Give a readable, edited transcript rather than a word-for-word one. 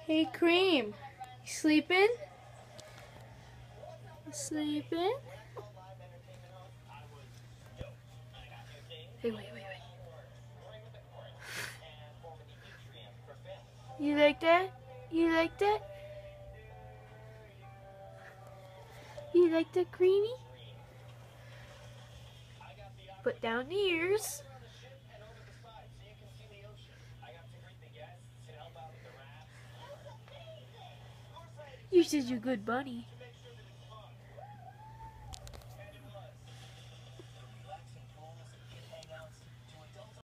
Hey, Cream. You sleeping? Sleeping? Hey, wait. You like that? You like that? You like that, Creamy? Put down the ears. You said you're a good bunny.